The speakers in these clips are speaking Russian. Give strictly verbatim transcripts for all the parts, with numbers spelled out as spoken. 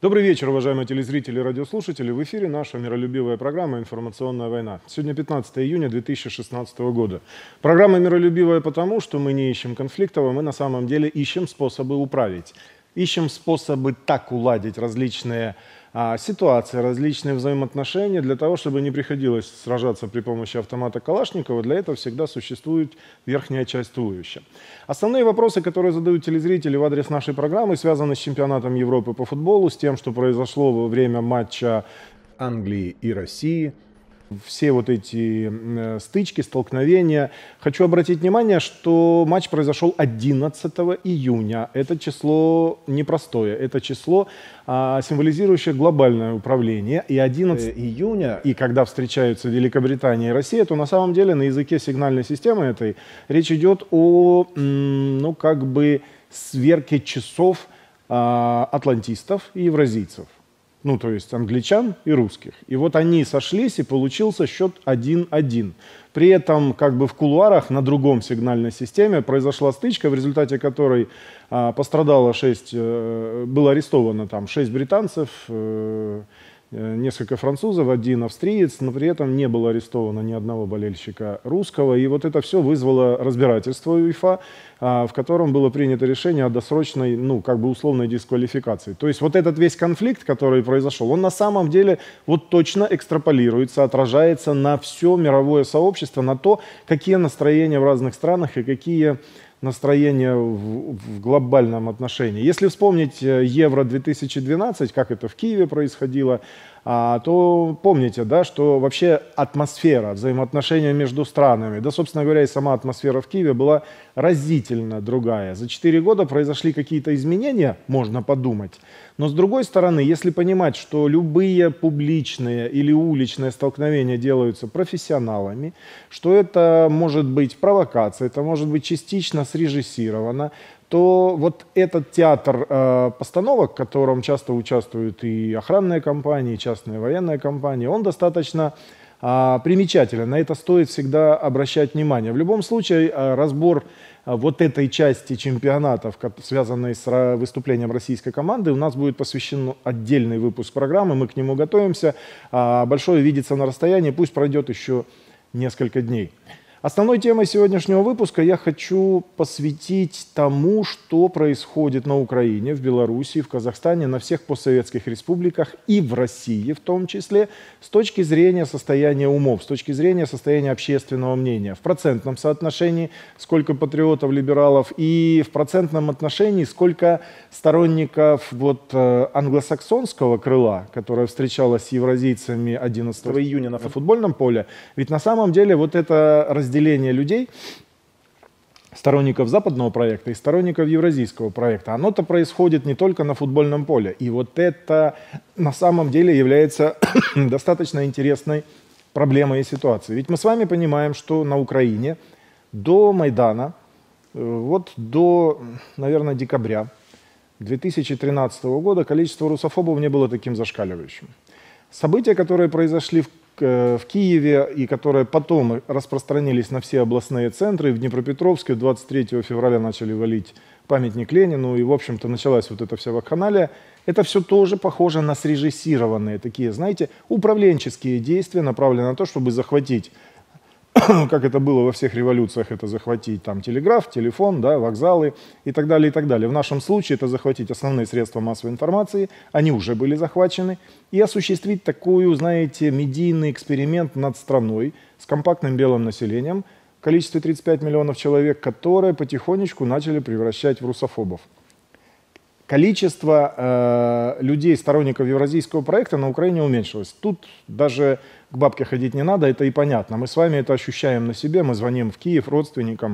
Добрый вечер, уважаемые телезрители и радиослушатели. В эфире наша миролюбивая программа «Информационная война». Сегодня пятнадцатое июня две тысячи шестнадцатого года. Программа миролюбивая потому, что мы не ищем конфликтов, а мы на самом деле ищем способы управить. Ищем способы так уладить различные а, ситуации, различные взаимоотношения, для того, чтобы не приходилось сражаться при помощи автомата Калашникова. Для этого всегда существует верхняя часть туловища. Основные вопросы, которые задают телезрители в адрес нашей программы, связаны с чемпионатом Европы по футболу, с тем, что произошло во время матча Англии и России. Все вот эти э, стычки, столкновения. Хочу обратить внимание, что матч произошел одиннадцатого июня. Это число непростое. Это число, э, символизирующее глобальное управление. И одиннадцатого июня, и когда встречаются Великобритания и Россия, то на самом деле на языке сигнальной системы этой речь идет о, ну, как бы сверке часов э, атлантистов и евразийцев. Ну, то есть англичан и русских. И вот они сошлись, и получился счет один-один. При этом, как бы в кулуарах, на другом сигнальной системе произошла стычка, в результате которой а, пострадало шесть, э, было арестовано там шесть британцев, э, несколько французов, один австриец, но при этом не было арестовано ни одного болельщика русского. И вот это все вызвало разбирательство УЕФА, в котором было принято решение о досрочной, ну, как бы условной дисквалификации. То есть вот этот весь конфликт, который произошел, он на самом деле вот точно экстраполируется, отражается на все мировое сообщество, на то, какие настроения в разных странах и какие настроения в, в глобальном отношении. Если вспомнить Евро две тысячи двенадцать, как это в Киеве происходило, а, то помните, да, что вообще атмосфера, взаимоотношения между странами, да, собственно говоря, и сама атмосфера в Киеве была разительно другая. За четыре года произошли какие-то изменения, можно подумать. Но с другой стороны, если понимать, что любые публичные или уличные столкновения делаются профессионалами, что это может быть провокация, это может быть частично срежиссировано, то вот этот театр э, постановок, в котором часто участвуют и охранные компании, и частные военные компании, он достаточно э, примечателен. На это стоит всегда обращать внимание. В любом случае, э, разбор э, вот этой части чемпионатов, связанной с выступлением российской команды, у нас будет посвящен отдельный выпуск программы, мы к нему готовимся. Э, большое видится на расстоянии, пусть пройдет еще несколько дней. Основной темой сегодняшнего выпуска я хочу посвятить тому, что происходит на Украине, в Беларуси, в Казахстане, на всех постсоветских республиках и в России в том числе, с точки зрения состояния умов, с точки зрения состояния общественного мнения. В процентном соотношении сколько патриотов, либералов, и в процентном отношении сколько сторонников вот, э, англосаксонского крыла, которое встречалось с евразийцами одиннадцатого июня на футбольном поле. Ведь на самом деле вот это разделение разделение людей, сторонников западного проекта и сторонников евразийского проекта, оно-то происходит не только на футбольном поле. И вот это на самом деле является достаточно интересной проблемой и ситуацией. Ведь мы с вами понимаем, что на Украине до Майдана, вот до, наверное, декабря две тысячи тринадцатого года количество русофобов не было таким зашкаливающим. События, которые произошли в в Киеве и которые потом распространились на все областные центры. В Днепропетровске двадцать третьего февраля начали валить памятник Ленину, и, в общем-то, началась вот эта вся вакханалия. Это все тоже похоже на срежиссированные такие, знаете, управленческие действия, направленные на то, чтобы захватить, как это было во всех революциях, это захватить там телеграф, телефон, да, вокзалы и так далее, и так далее. В нашем случае это захватить основные средства массовой информации, они уже были захвачены, и осуществить такую, знаете, медийный эксперимент над страной с компактным белым населением в количестве тридцати пяти миллионов человек, которые потихонечку начали превращать в русофобов. Количество э, людей, сторонников евразийского проекта на Украине уменьшилось. Тут даже к бабке ходить не надо, это и понятно. Мы с вами это ощущаем на себе, мы звоним в Киев родственникам,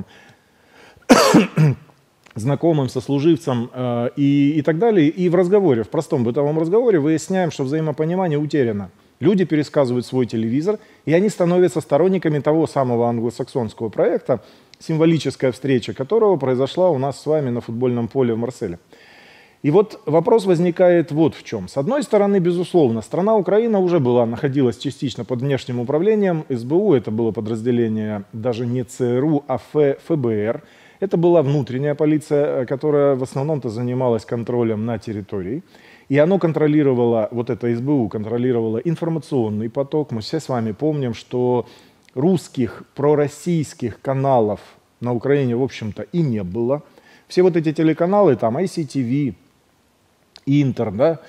знакомым, сослуживцам э, и, и так далее. И в разговоре, в простом бытовом разговоре выясняем, что взаимопонимание утеряно. Люди пересказывают свой телевизор, и они становятся сторонниками того самого англосаксонского проекта, символическая встреча которого произошла у нас с вами на футбольном поле в Марселе. И вот вопрос возникает вот в чем. С одной стороны, безусловно, страна Украина уже была, находилась частично под внешним управлением эс бэ у, это было подразделение даже не цэ эр у, а эф бэ эр. Это была внутренняя полиция, которая в основном-то занималась контролем на территории. И оно контролировало, вот это СБУ контролировало информационный поток. Мы все с вами помним, что русских пророссийских каналов на Украине, в общем-то, и не было. Все вот эти телеканалы, там ай си ти ви, Интер, да,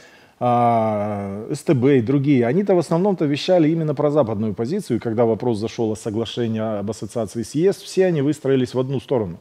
эс тэ бэ и другие, они-то в основном-то вещали именно про западную позицию. И когда вопрос зашел о соглашении об ассоциации с ЕС, все они выстроились в одну сторону.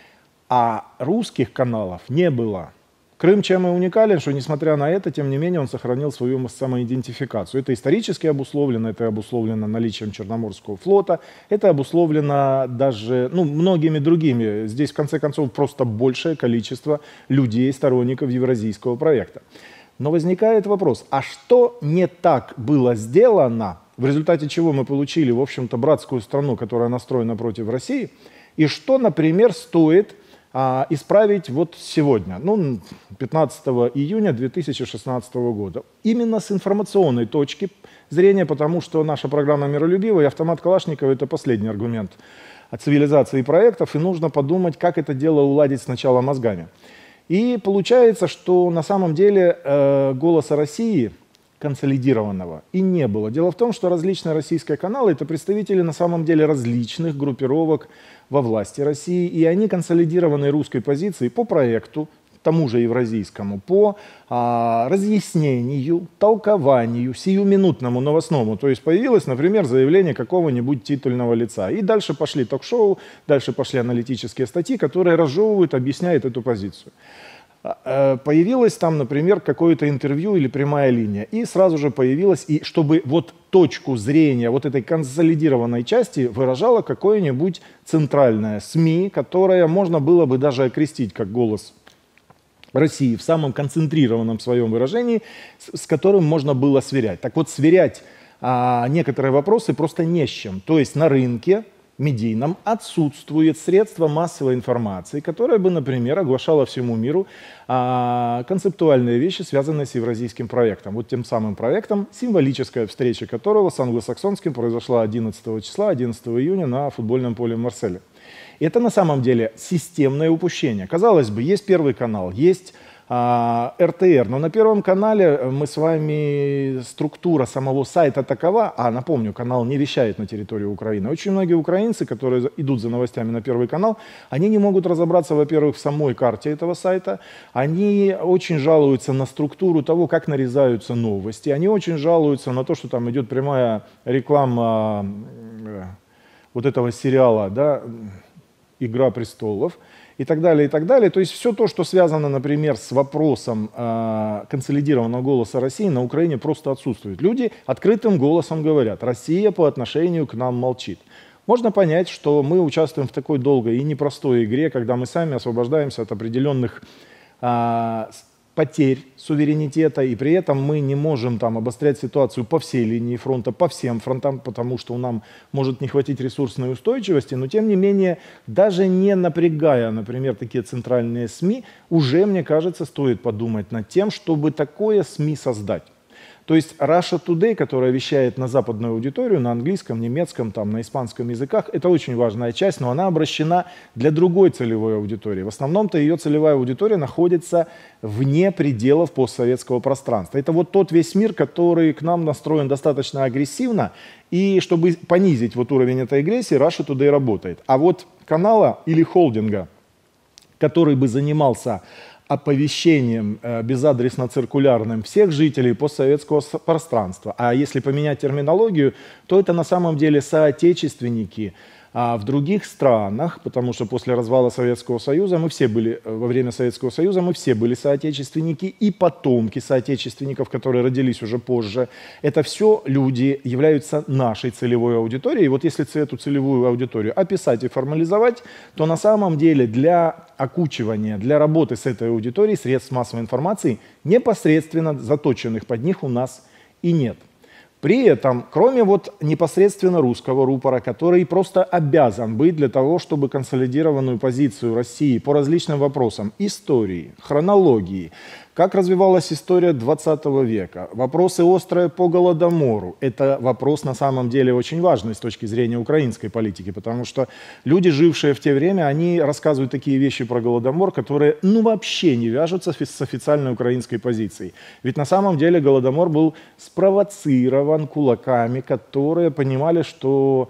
А русских каналов не было. Крым чем и уникален, что несмотря на это, тем не менее он сохранил свою самоидентификацию. Это исторически обусловлено, это обусловлено наличием Черноморского флота, это обусловлено даже ну, многими другими. Здесь, в конце концов, просто большее количество людей, сторонников евразийского проекта. Но возникает вопрос, а что не так было сделано, в результате чего мы получили, в общем-то, братскую страну, которая настроена против России, и что, например, стоит а, исправить вот сегодня, ну, пятнадцатого июня две тысячи шестнадцатого года. Именно с информационной точки зрения, потому что наша программа миролюбивая, и автомат Калашникова — это последний аргумент от цивилизации и проектов, и нужно подумать, как это дело уладить сначала мозгами. И получается, что на самом деле э, «Голоса России» консолидированного и не было. Дело в том, что различные российские каналы — это представители на самом деле различных группировок во власти России, и они консолидированной русской позиции по проекту, тому же евразийскому, по а, разъяснению, толкованию, сиюминутному, новостному. То есть появилось, например, заявление какого-нибудь титульного лица. И дальше пошли ток-шоу, дальше пошли аналитические статьи, которые разжевывают, объясняют эту позицию. Появилось там, например, какое-то интервью или прямая линия. И сразу же появилось, и чтобы вот точку зрения вот этой консолидированной части выражала какое-нибудь центральное СМИ, которое можно было бы даже окрестить как «Голос России» в самом концентрированном своем выражении, с, с которым можно было сверять. Так вот, сверять а, некоторые вопросы просто не с чем. То есть на рынке медийном отсутствует средство массовой информации, которое бы, например, оглашало всему миру а, концептуальные вещи, связанные с евразийским проектом. Вот тем самым проектом, символическая встреча которого с англосаксонским произошла одиннадцатого числа, одиннадцатого июня на футбольном поле в Марселе. Это на самом деле системное упущение. Казалось бы, есть Первый канал, есть а, эр тэ эр, но на Первом канале мы с вами, структура самого сайта такова, а напомню, канал не вещает на территории Украины. Очень многие украинцы, которые идут за новостями на Первый канал, они не могут разобраться, во-первых, в самой карте этого сайта, они очень жалуются на структуру того, как нарезаются новости, они очень жалуются на то, что там идет прямая реклама э, вот этого сериала, да, «Игра престолов», и так далее, и так далее. То есть все то, что связано, например, с вопросом э, консолидированного голоса России, на Украине просто отсутствует. Люди открытым голосом говорят: Россия по отношению к нам молчит. Можно понять, что мы участвуем в такой долгой и непростой игре, когда мы сами освобождаемся от определенных э, потерь суверенитета, и при этом мы не можем там обострять ситуацию по всей линии фронта, по всем фронтам, потому что нам может не хватить ресурсной устойчивости, но тем не менее, даже не напрягая, например, такие центральные СМИ, уже, мне кажется, стоит подумать над тем, чтобы такое СМИ создать. То есть Russia Today, которая вещает на западную аудиторию, на английском, немецком, там, на испанском языках, это очень важная часть, но она обращена для другой целевой аудитории. В основном-то ее целевая аудитория находится вне пределов постсоветского пространства. Это вот тот весь мир, который к нам настроен достаточно агрессивно, и чтобы понизить вот уровень этой агрессии, Russia Today работает. А вот канала или холдинга, который бы занимался оповещением э, безадресно-циркулярным всех жителей постсоветского пространства. А если поменять терминологию, то это на самом деле соотечественники а, в других странах, потому что после развала Советского Союза мы все были, во время Советского Союза мы все были соотечественники и потомки соотечественников, которые родились уже позже. Это все люди являются нашей целевой аудиторией. И вот если эту целевую аудиторию описать и формализовать, то на самом деле для окучивания, для работы с этой аудиторией средств массовой информации, непосредственно заточенных под них, у нас и нет. При этом, кроме вот непосредственно русского рупора, который просто обязан быть для того, чтобы консолидированную позицию России по различным вопросам истории, хронологии, Как развивалась история двадцатого века? Вопросы острые по Голодомору. Это вопрос на самом деле очень важный с точки зрения украинской политики, потому что люди, жившие в те время, они рассказывают такие вещи про Голодомор, которые ну вообще не вяжутся с официальной украинской позицией. Ведь на самом деле Голодомор был спровоцирован кулаками, которые понимали, что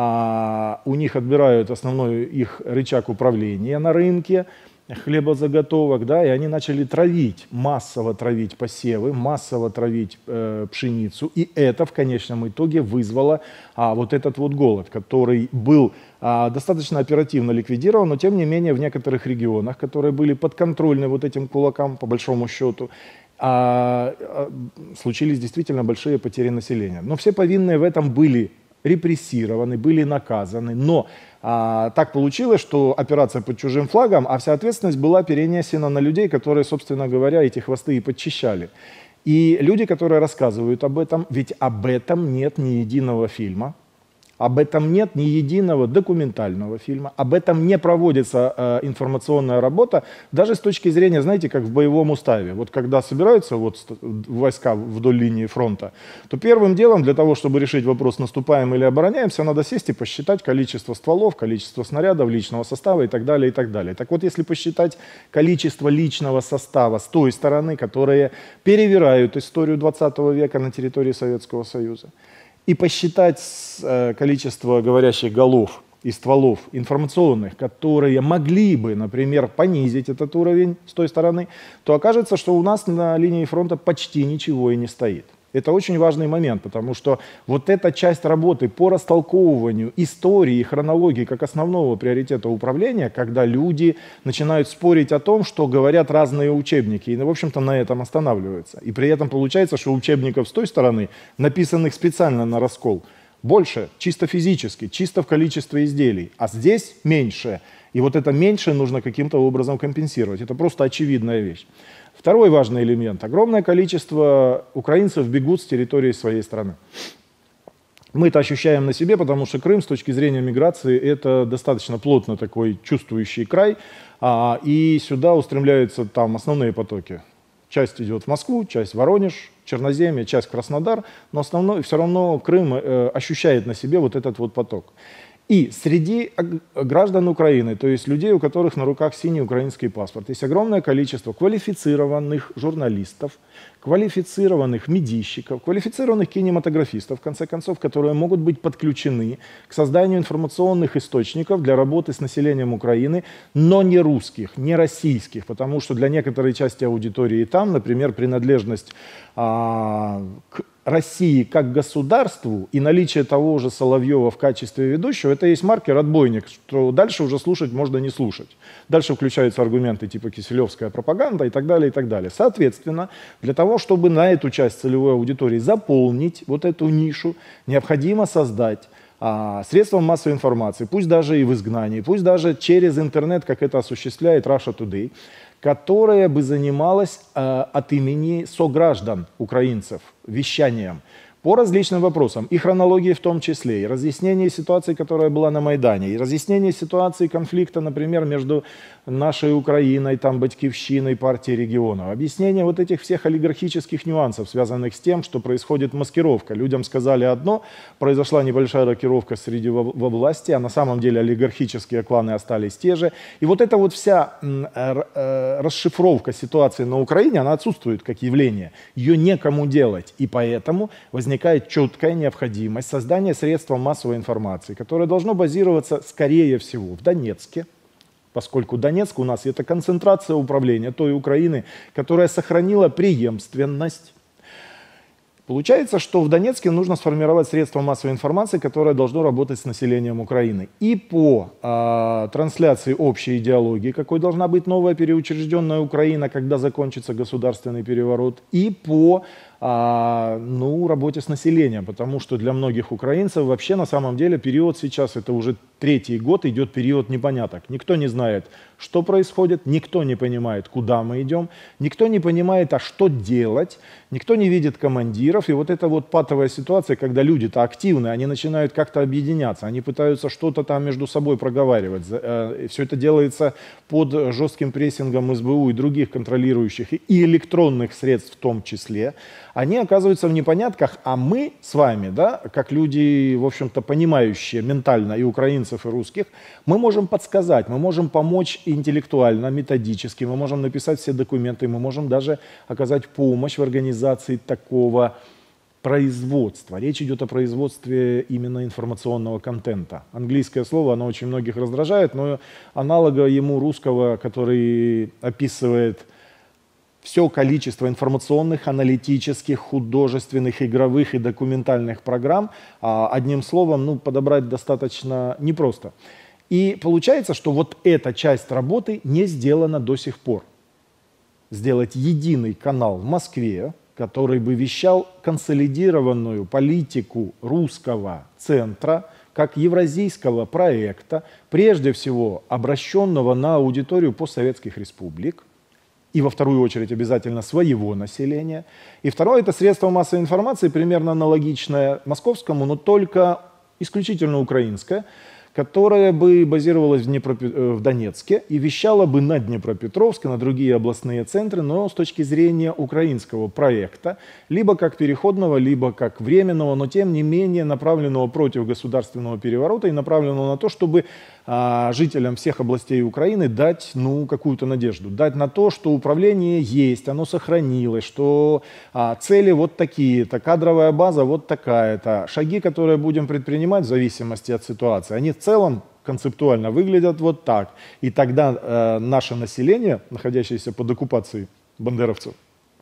а, у них отбирают основной их рычаг управления на рынке хлебозаготовок, да, и они начали травить, массово травить посевы, массово травить э, пшеницу, и это в конечном итоге вызвало а, вот этот вот голод, который был а, достаточно оперативно ликвидирован, но тем не менее в некоторых регионах, которые были подконтрольны вот этим кулакам, по большому счету, а, а, случились действительно большие потери населения. Но все повинные в этом были репрессированы, были наказаны, но а, так получилось, что операция под чужим флагом, а вся ответственность была перенесена на людей, которые, собственно говоря, эти хвосты и подчищали. И люди, которые рассказывают об этом, ведь об этом нет ни единого фильма, об этом нет ни единого документального фильма, об этом не проводится э, информационная работа, даже с точки зрения, знаете, как в боевом уставе. Вот когда собираются вот, войска вдоль линии фронта, то первым делом для того, чтобы решить вопрос, наступаем или обороняемся, надо сесть и посчитать количество стволов, количество снарядов, личного состава и так далее, и так далее. Так вот, если посчитать количество личного состава с той стороны, которые перевирают историю двадцатого века на территории Советского Союза, и посчитать э, количество говорящих голов и стволов информационных, которые могли бы, например, понизить этот уровень с той стороны, то окажется, что у нас на линии фронта почти ничего и не стоит. Это очень важный момент, потому что вот эта часть работы по растолковыванию истории и хронологии как основного приоритета управления, когда люди начинают спорить о том, что говорят разные учебники, и, в общем-то, на этом останавливаются. И при этом получается, что учебников с той стороны, написанных специально на раскол, больше, чисто физически, чисто в количестве изделий, а здесь меньше. И вот это меньше нужно каким-то образом компенсировать. Это просто очевидная вещь. Второй важный элемент. Огромное количество украинцев бегут с территории своей страны. Мы это ощущаем на себе, потому что Крым с точки зрения миграции это достаточно плотно такой чувствующий край, а, и сюда устремляются там основные потоки. Часть идет в Москву, часть в Воронеж, Черноземье, часть в Краснодар, но основной, все равно Крым э, ощущает на себе вот этот вот поток. И среди граждан Украины, то есть людей, у которых на руках синий украинский паспорт, есть огромное количество квалифицированных журналистов, квалифицированных медийщиков, квалифицированных кинематографистов, в конце концов, которые могут быть подключены к созданию информационных источников для работы с населением Украины, но не русских, не российских, потому что для некоторой части аудитории там, например, принадлежность а, к России как государству и наличие того же Соловьева в качестве ведущего, это есть маркер отбойник, что дальше уже слушать можно не слушать. Дальше включаются аргументы типа киселевская пропаганда и так далее, и так далее. Соответственно, для того, чтобы на эту часть целевой аудитории заполнить вот эту нишу, необходимо создать а, средством массовой информации, пусть даже и в изгнании, пусть даже через интернет, как это осуществляет Russia Today, которая бы занималась э, от имени сограждан украинцев вещанием по различным вопросам, и хронологии в том числе, и разъяснение ситуации, которая была на Майдане, и разъяснение ситуации конфликта, например, между нашей Украиной, там, Батькивщиной, партией регионов, объяснение вот этих всех олигархических нюансов, связанных с тем, что происходит маскировка. Людям сказали одно, произошла небольшая рокировка среди во, во власти, а на самом деле олигархические кланы остались те же. И вот эта вот вся э, э, расшифровка ситуации на Украине, она отсутствует как явление. Ее некому делать, и поэтому возникает возникает четкая необходимость создания средства массовой информации, которое должно базироваться, скорее всего, в Донецке, поскольку Донецк у нас это концентрация управления той Украины, которая сохранила преемственность. Получается, что в Донецке нужно сформировать средство массовой информации, которое должно работать с населением Украины. И по э, трансляции общей идеологии, какой должна быть новая переучрежденная Украина, когда закончится государственный переворот, и по а, ну, работе с населением, потому что для многих украинцев вообще на самом деле период сейчас, это уже третий год, идет период непоняток. Никто не знает, что происходит, никто не понимает, куда мы идем, никто не понимает, а что делать, никто не видит командиров. И вот эта вот патовая ситуация, когда люди-то активны, они начинают как-то объединяться, они пытаются что-то там между собой проговаривать. Все это делается под жестким прессингом эс бэ у и других контролирующих, и электронных средств в том числе. Они оказываются в непонятках, а мы с вами, да, как люди, в общем-то, понимающие ментально и украинцев, и русских, мы можем подсказать, мы можем помочь интеллектуально, методически, мы можем написать все документы, мы можем даже оказать помощь в организации такого производства. Речь идет о производстве именно информационного контента. Английское слово, оно очень многих раздражает, но аналога ему русского, который описывает все количество информационных, аналитических, художественных, игровых и документальных программ, одним словом, ну, подобрать достаточно непросто. И получается, что вот эта часть работы не сделана до сих пор. Сделать единый канал в Москве, который бы вещал консолидированную политику русского центра, как евразийского проекта, прежде всего обращенного на аудиторию постсоветских республик, и во вторую очередь обязательно своего населения. И второе – это средство массовой информации, примерно аналогичное московскому, но только исключительно украинское, которое бы базировалось в, Днепропе... в Донецке и вещало бы на Днепропетровск, на другие областные центры, но с точки зрения украинского проекта, либо как переходного, либо как временного, но тем не менее направленного против государственного переворота и направленного на то, чтобы а, жителям всех областей Украины дать, ну, какую-то надежду, дать на то, что управление есть, оно сохранилось, что а, цели вот такие-то, кадровая база вот такая-то, шаги, которые будем предпринимать в зависимости от ситуации, они в целом концептуально выглядят вот так. И тогда э, наше население, находящееся под оккупацией бандеровцев,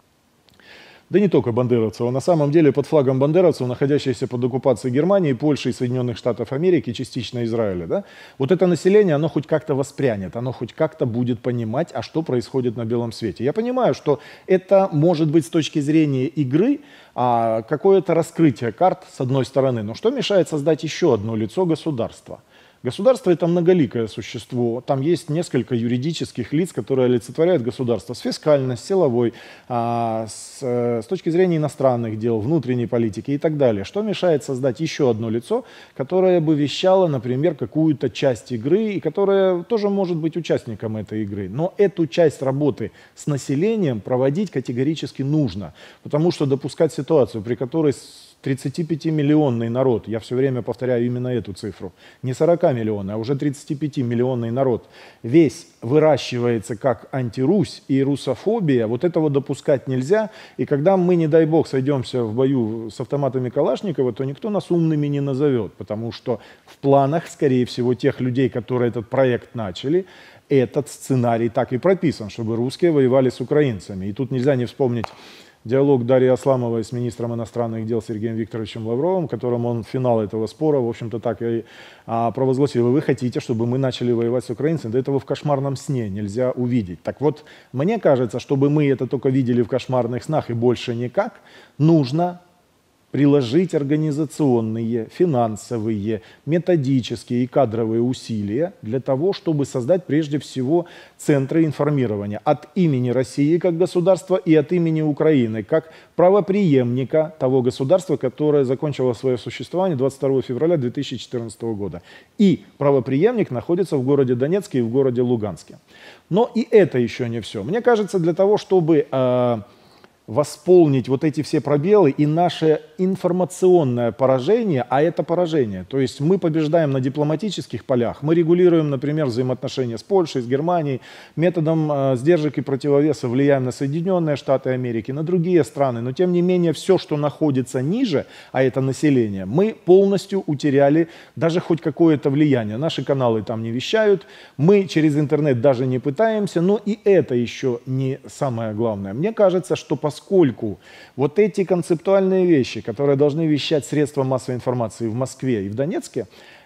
да не только бандеровцев, а на самом деле под флагом бандеровцев, находящееся под оккупацией Германии, Польши и Соединенных Штатов Америки, частично Израиля, да, вот это население, оно хоть как-то воспрянет, оно хоть как-то будет понимать, а что происходит на белом свете. Я понимаю, что это может быть с точки зрения игры а, какое-то раскрытие карт с одной стороны, но что мешает создать еще одно лицо государства? Государство – это многоликое существо. Там есть несколько юридических лиц, которые олицетворяют государство с фискальной, с силовой, а, с, с точки зрения иностранных дел, внутренней политики и так далее. Что мешает создать еще одно лицо, которое бы вещало, например, какую-то часть игры и которое тоже может быть участником этой игры. Но эту часть работы с населением проводить категорически нужно, потому что допускать ситуацию, при которой тридцатипятимиллионный народ, я все время повторяю именно эту цифру, не сорокамиллионный, а уже тридцатипятимиллионный народ, весь выращивается как антирусь и русофобия, вот этого допускать нельзя. И когда мы, не дай бог, сойдемся в бою с автоматами Калашникова, то никто нас умными не назовет, потому что в планах, скорее всего, тех людей, которые этот проект начали, этот сценарий так и прописан, чтобы русские воевали с украинцами. И тут нельзя не вспомнить диалог Дарьи Асламовой с министром иностранных дел Сергеем Викторовичем Лавровым, в котором он финал этого спора, в общем-то, так и а, провозгласил: вы хотите, чтобы мы начали воевать с украинцами? Да этого в кошмарном сне нельзя увидеть. Так вот, мне кажется, чтобы мы это только видели в кошмарных снах и больше никак, нужно приложить организационные, финансовые, методические и кадровые усилия для того, чтобы создать прежде всего центры информирования от имени России как государства и от имени Украины как правопреемника того государства, которое закончило свое существование двадцать второго февраля две тысячи четырнадцатого года. И правопреемник находится в городе Донецке и в городе Луганске. Но и это еще не все. Мне кажется, для того, чтобы э, восполнить вот эти все пробелы и наше информационное поражение, а это поражение, то есть мы побеждаем на дипломатических полях, мы регулируем, например, взаимоотношения с Польшей, с Германией, методом э, сдержек и противовеса влияем на Соединенные Штаты Америки, на другие страны, но тем не менее все, что находится ниже, а это население, мы полностью утеряли даже хоть какое-то влияние. Наши каналы там не вещают, мы через интернет даже не пытаемся, но и это еще не самое главное. Мне кажется, что поскольку Поскольку вот эти концептуальные вещи, которые должны вещать средства массовой информации в Москве и в Донецке,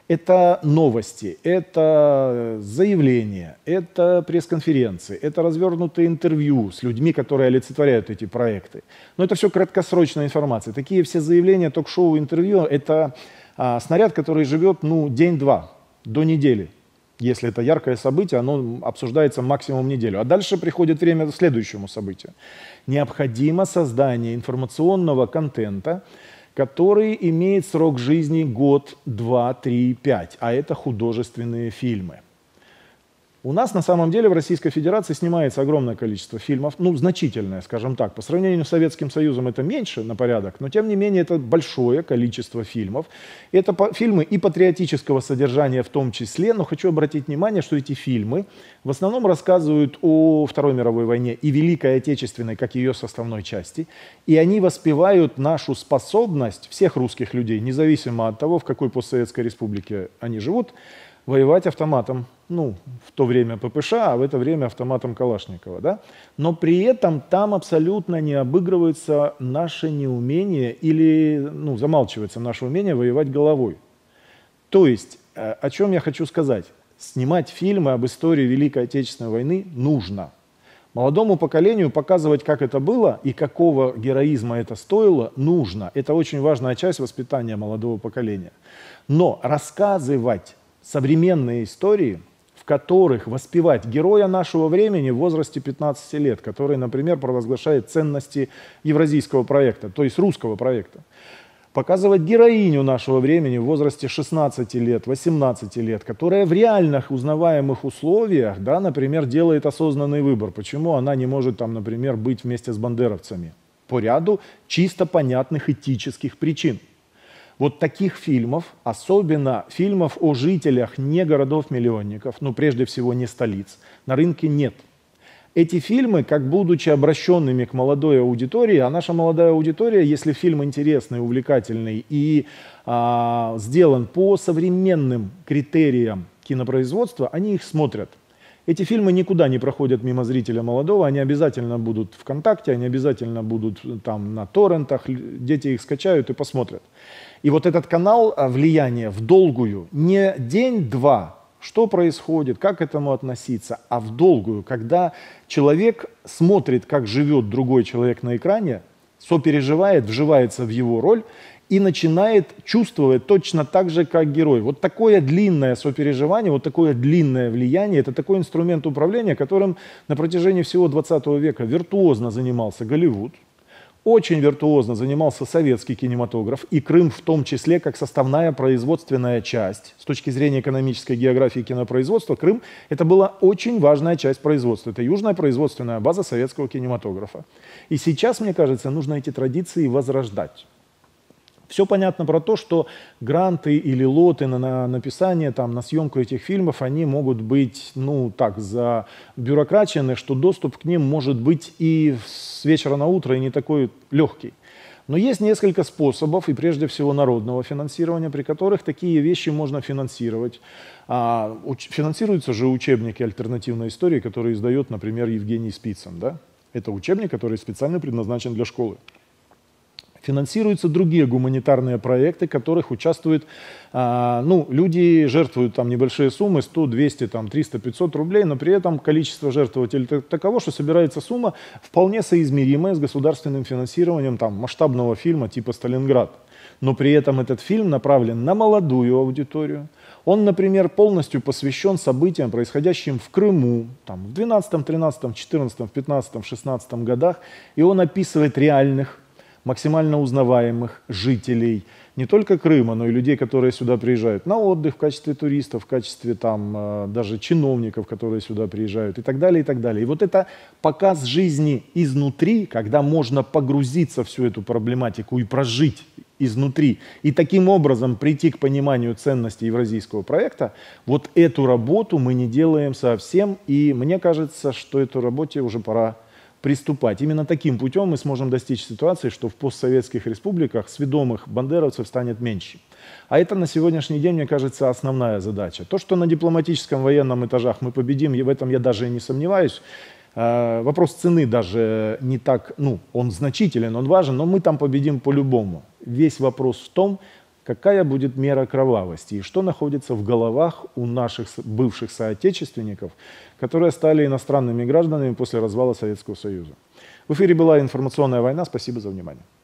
Это новости, это заявления, это пресс-конференции, это развернутые интервью с людьми, которые олицетворяют эти проекты. Но это все краткосрочная информация. Такие все заявления, ток-шоу, интервью – это а, снаряд, который живет ну, день-два, до недели. Если это яркое событие, оно обсуждается максимум неделю. А дальше приходит время к следующему событию. Необходимо создание информационного контента, который имеет срок жизни год, два, три, пять, а это художественные фильмы. У нас на самом деле в Российской Федерации снимается огромное количество фильмов, ну, значительное, скажем так. По сравнению с Советским Союзом это меньше на порядок, но тем не менее это большое количество фильмов. Это фильмы и патриотического содержания в том числе, но хочу обратить внимание, что эти фильмы в основном рассказывают о Второй мировой войне и Великой Отечественной, как ее составной части, и они воспевают нашу способность всех русских людей, независимо от того, в какой постсоветской республике они живут, воевать автоматом, ну, в то время ППШ, а в это время автоматом Калашникова, да? Но при этом там абсолютно не обыгрывается наше неумение или, ну, замалчивается наше умение воевать головой. То есть, о чем я хочу сказать? Снимать фильмы об истории Великой Отечественной войны нужно. Молодому поколению показывать, как это было и какого героизма это стоило, нужно. Это очень важная часть воспитания молодого поколения. Но рассказывать современные истории, в которых воспевать героя нашего времени в возрасте пятнадцати лет, который, например, провозглашает ценности евразийского проекта, то есть русского проекта. Показывать героиню нашего времени в возрасте шестнадцати лет, восемнадцати лет, которая в реальных узнаваемых условиях, да, например, делает осознанный выбор. Почему она не может, там, например, быть вместе с бандеровцами? По ряду чисто понятных этических причин. Вот таких фильмов, особенно фильмов о жителях не городов-миллионников, ну прежде всего не столиц, на рынке нет. Эти фильмы, как будучи обращенными к молодой аудитории, а наша молодая аудитория, если фильм интересный, увлекательный и а, сделан по современным критериям кинопроизводства, они их смотрят. Эти фильмы никуда не проходят мимо зрителя молодого, они обязательно будут ВКонтакте, они обязательно будут там на торрентах, дети их скачают и посмотрят. И вот этот канал влияния в долгую, не день-два, что происходит, как к этому относиться, а в долгую, когда человек смотрит, как живет другой человек на экране, сопереживает, вживается в его роль и начинает чувствовать точно так же, как герой. Вот такое длинное сопереживание, вот такое длинное влияние, это такой инструмент управления, которым на протяжении всего двадцатого века виртуозно занимался Голливуд. Очень виртуозно занимался советский кинематограф, и Крым в том числе как составная производственная часть. С точки зрения экономической географии кинопроизводства, Крым – это была очень важная часть производства. Это южная производственная база советского кинематографа. И сейчас, мне кажется, нужно эти традиции возрождать. Все понятно про то, что гранты или лоты на, на написание, там, на съемку этих фильмов, они могут быть, ну, так, забюрократичены, что доступ к ним может быть и с вечера на утро, и не такой легкий. Но есть несколько способов, и прежде всего народного финансирования, при которых такие вещи можно финансировать. А, уч, финансируются же учебники альтернативной истории, которые издает, например, Евгений Спицын. Да? Это учебник, который специально предназначен для школы. Финансируются другие гуманитарные проекты, в которых участвуют, а, ну, люди жертвуют там небольшие суммы, сто, двести, там, триста, пятьсот рублей, но при этом количество жертвователей таково, что собирается сумма вполне соизмеримая с государственным финансированием там, масштабного фильма типа «Сталинград». Но при этом этот фильм направлен на молодую аудиторию. Он, например, полностью посвящен событиям, происходящим в Крыму, там, в двенадцатом, тринадцатом, четырнадцатом, пятнадцатом, шестнадцатом годах, и он описывает реальных, максимально узнаваемых жителей не только Крыма, но и людей, которые сюда приезжают на отдых в качестве туристов, в качестве там, даже чиновников, которые сюда приезжают и так далее, и так далее. И вот это показ жизни изнутри, когда можно погрузиться в всю эту проблематику и прожить изнутри, и таким образом прийти к пониманию ценности евразийского проекта, вот эту работу мы не делаем совсем, и мне кажется, что этой работе уже пора приступать. Именно таким путем мы сможем достичь ситуации, что в постсоветских республиках сведомых бандеровцев станет меньше. А это на сегодняшний день, мне кажется, основная задача. То, что на дипломатическом военном этажах мы победим, и в этом я даже и не сомневаюсь. Вопрос цены даже не так, ну, он значителен, он важен, но мы там победим по-любому. Весь вопрос в том, какая будет мера кровавости и что находится в головах у наших бывших соотечественников, которые стали иностранными гражданами после развала Советского Союза. В эфире была «Информационная война». Спасибо за внимание.